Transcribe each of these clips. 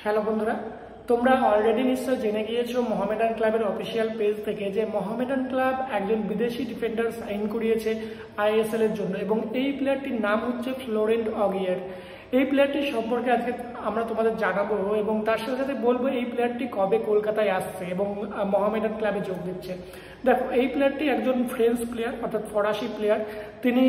Hello বন্ধুরা, তোমরা already নিশ্চয় জেনে গিয়েছো মোহামেডান ক্লাবের অফিসিয়াল পেজ থেকে যে মোহামেডান ক্লাব একজন বিদেশি ডিফেন্ডার সাইন করিয়েছে আইএসএল এর জন্য এবং এই প্লেয়ারটির নাম হচ্ছে ফ্লোরেন্ট অগিয়ার। এই প্লেয়ারটির সম্পর্কে আজকে আমরা তোমাদের জানাবো এবং তার সাথে সাথে বলবো এই প্লেয়ারটি কবে কলকাতায় আসছে এবং মোহামেডান ক্লাবে যোগ দিচ্ছে। দেখো, এই প্লেয়ারটি একজন ফ্রেঞ্চ প্লেয়ার অর্থাৎ ফরাসি প্লেয়ার। তিনি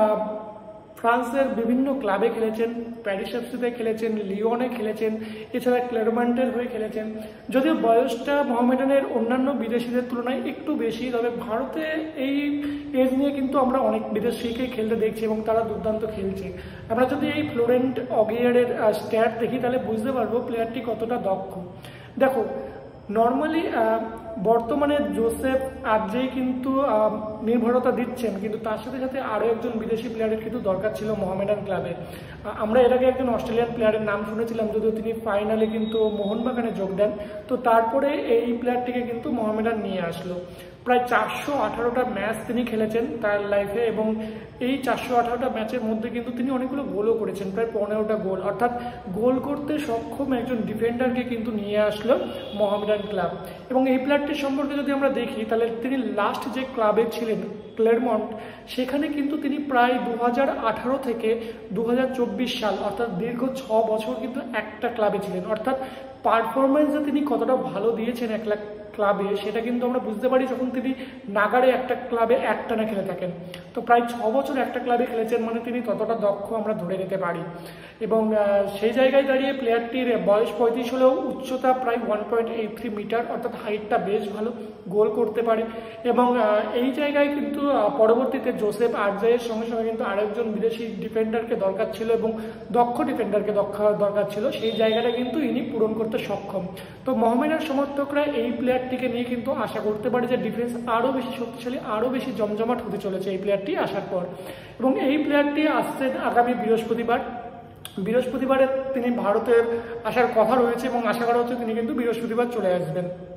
ফ্রান্সের বিভিন্ন ক্লাবে খেলেছেন, প্যারিস এফসিতে খেলেছেন, লিওনে খেলেছেন, এছাড়া ক্লেরমন্টের হয়ে খেলেছেন। যদিও বয়সটা মোহামেডানের অন্যান্য বিদেশিদের তুলনায় একটু বেশি, তবে ভারতে এই এজ নিয়ে কিন্তু আমরা অনেক বিদেশিকে খেলতে দেখছি এবং তারা দুর্দান্ত খেলছে। আমরা যদি এই ফ্লোরেন্ট অগিয়ারের স্ট্যাট দেখি তাহলে বুঝতে পারবো প্লেয়ারটি কতটা দক্ষ। দেখো, নর্মালি বর্তমানে জোসেফ আর্জেই কিন্তু নির্ভরতা দিচ্ছেন, কিন্তু তার সাথে সাথে আরও একজন বিদেশি প্লেয়ারের কিন্তু দরকার ছিল মোহামেডান ক্লাবে। আমরা এর আগে একজন অস্ট্রেলিয়ান প্লেয়ারের নাম শুনেছিলাম, যদিও তিনি ফাইনালে কিন্তু মোহনবাগানে যোগ দেন। তো তারপরে এই প্লেয়ারটিকে কিন্তু মোহামেডান নিয়ে আসলো। প্রায় 418টা ম্যাচ তিনি খেলেছেন তার লাইফে এবং এই 418টা ম্যাচের মধ্যে কিন্তু তিনি অনেকগুলো গোলও করেছেন, প্রায় 15টা গোল। অর্থাৎ গোল করতে সক্ষম একজন ডিফেন্ডারকে কিন্তু নিয়ে আসলো মোহামেডান ক্লাব। এবং এই প্লেয়ারটির সম্পর্কে যদি আমরা দেখি তাহলে তিনি লাস্ট যে ক্লাবে ছিলেন ক্লেরমন্ট, সেখানে কিন্তু তিনি প্রায় 2018 থেকে 2024 সাল অর্থাৎ দীর্ঘ 6 বছর কিন্তু একটা ক্লাবে ছিলেন। অর্থাৎ পারফরমেন্সে তিনি কতটা ভালো দিয়েছেন এক লাখ ক্লাবে সেটা কিন্তু আমরা বুঝতে পারি যখন তিনি নাগারে একটা ক্লাবে একটানা খেলে থাকেন। তো প্রায় 6 বছর একটা ক্লাবে খেলেছেন, মানে তিনি ততটা দক্ষ আমরা ধরে নিতে পারি। এবং সেই জায়গায় দাঁড়িয়ে প্লেয়ারটির বয়স 35 হলেও উচ্চতা প্রায় 1.83 মিটার, অর্থাৎ হাইটটা বেশ ভালো, গোল করতে পারে। এবং এই জায়গায় কিন্তু পরবর্তীতে জোসেফ আর্জের সঙ্গে সঙ্গে কিন্তু আরেকজন বিদেশি ডিফেন্ডারকে দরকার ছিল এবং দক্ষ ডিফেন্ডারকে দরকার ছিল, সেই জায়গাটা কিন্তু ইনি পূরণ করতে সক্ষম। তো মোহামেডান সমর্থকরা এই প্লেয়ারটিকে নিয়ে কিন্তু আশা করতে পারে যে ডিফেন্স আরও বেশি শক্তিশালী, আরও বেশি জমজমাট হতে চলেছে এই প্লেয়ারটি আসার পর। এবং এই প্লেয়ারটি আসছে আগামী বৃহস্পতিবারে তিনি ভারতের আসার কথা রয়েছে এবং আশা করা হচ্ছে তিনি কিন্তু বৃহস্পতিবার চলে আসবেন।